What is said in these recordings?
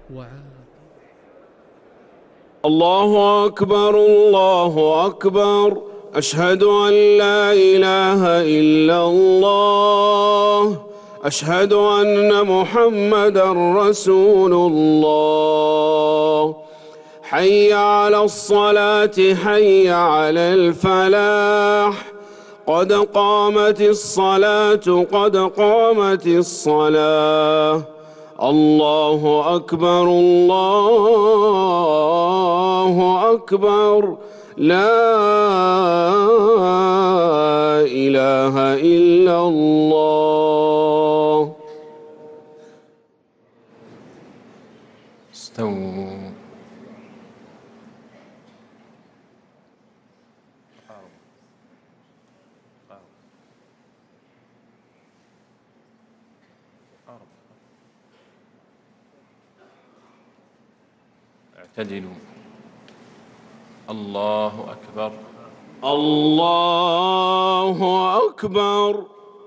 الله أكبر الله أكبر، أشهد أن لا إله إلا الله، أشهد أن محمدًا رسول الله. حي على الصلاة حي على الفلاح، قد قامت الصلاة قد قامت الصلاة. الله أكبر الله أكبر، لا إله إلا الله. استووا. اعتدلوا. الله أكبر الله أكبر.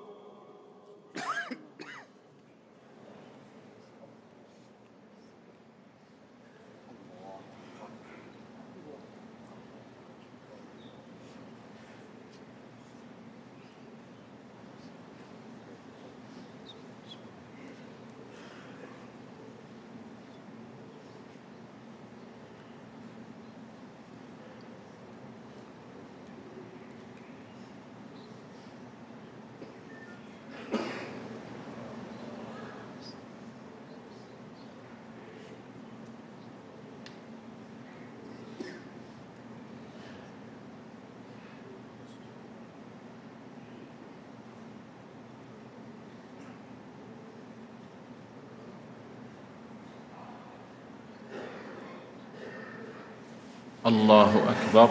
الله أكبر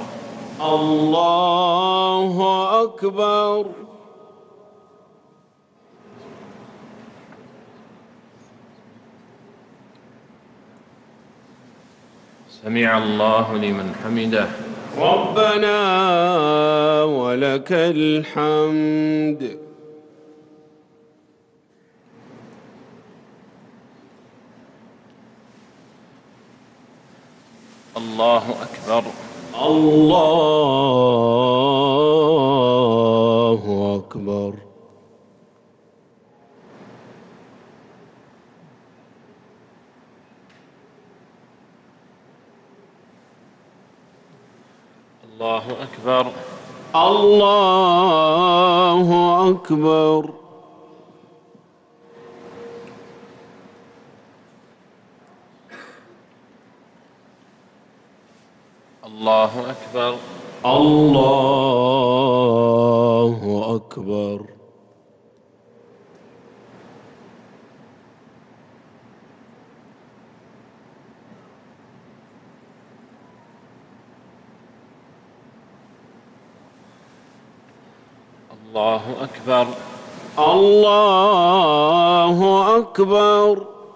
الله أكبر. سمع الله لمن حمده. ربنا ولك الحمد. الله أكبر الله أكبر. الله أكبر الله أكبر. الله أكبر الله أكبر. الله أكبر الله أكبر.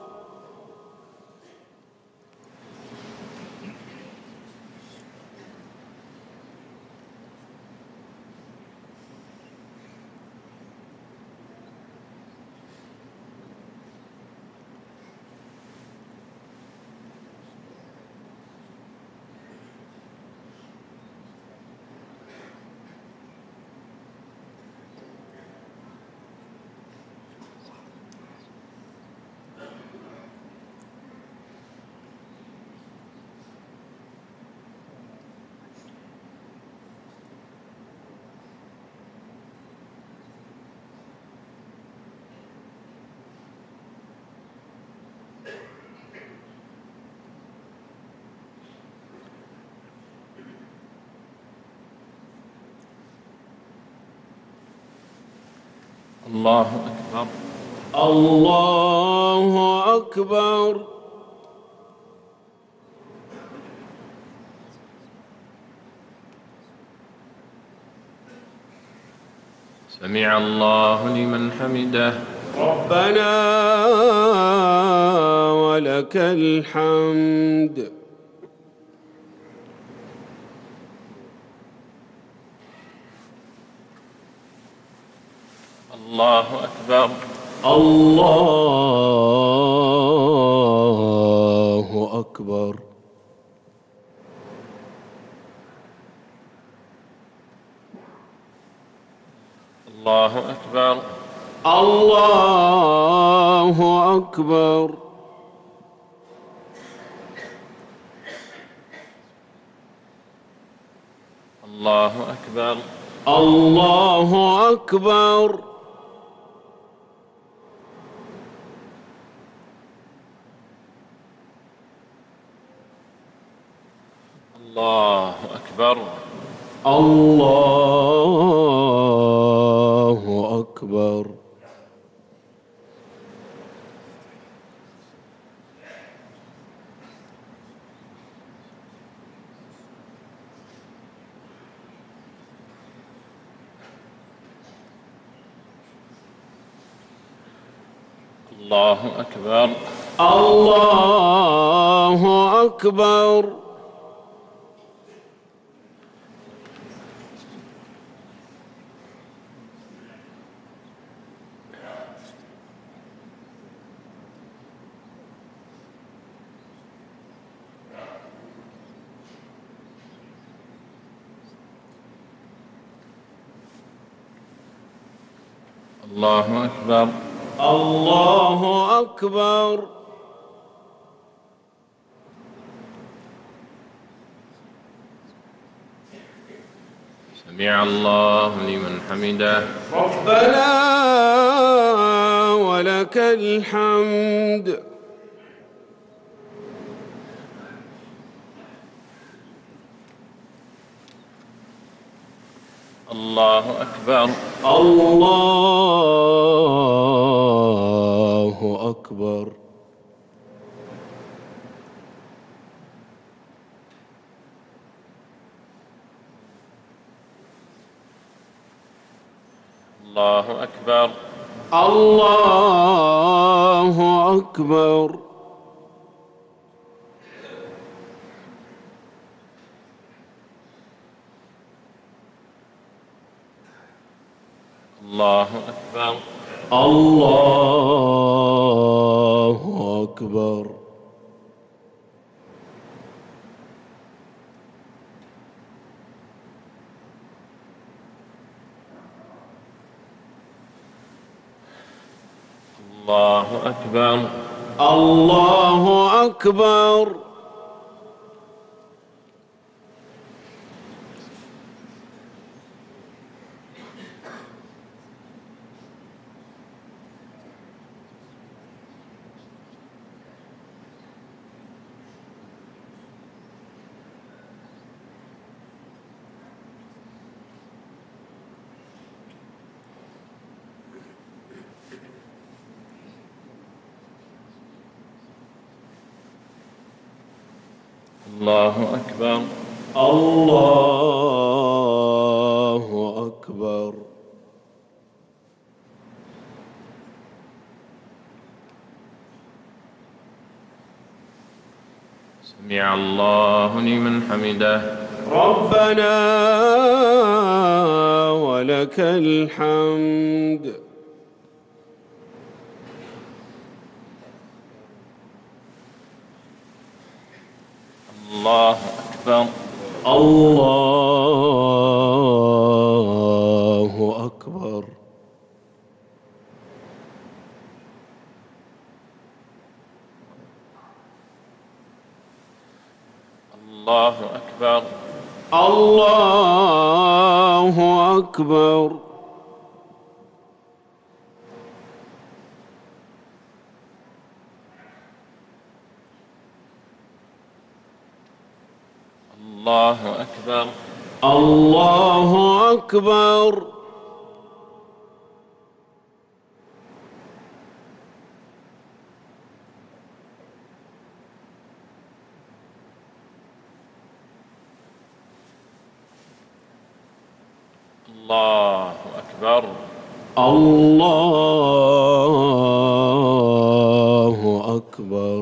الله أكبر الله أكبر. سمع الله لمن حمده. ربنا ولك الحمد. الله أكبر الله أكبر. الله أكبر. الله أكبر. الله أكبر. الله أكبر. الله أكبر. الله أكبر. الله أكبر. الله أكبر. الله أكبر. الله أكبر. سمع الله لمن حمده. ربنا ولك الحمد. الله أكبر. الله أكبر. الله أكبر. الله أكبر. الله أكبر. الله أكبر. الله أكبر. الله أكبر. الله أكبر. الله أكبر. سمع الله لمن حمده. ربنا ولك الحمد. الله أكبر. الله أكبر. الله أكبر. الله أكبر. الله أكبر. الله أكبر. الله أكبر. الله أكبر.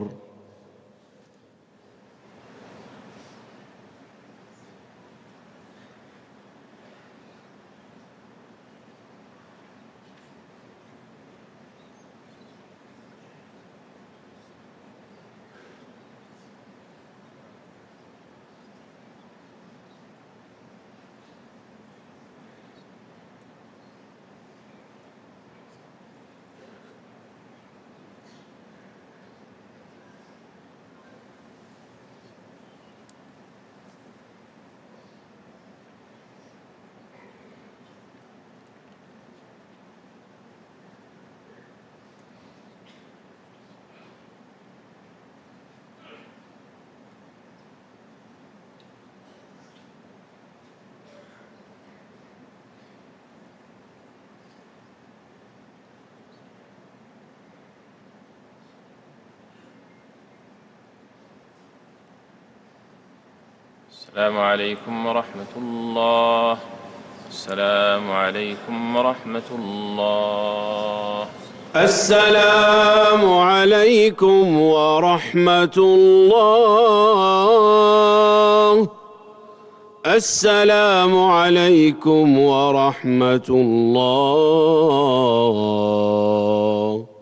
السلام عليكم ورحمة الله. السلام عليكم ورحمة الله. السلام عليكم ورحمة الله. السلام عليكم ورحمة الله.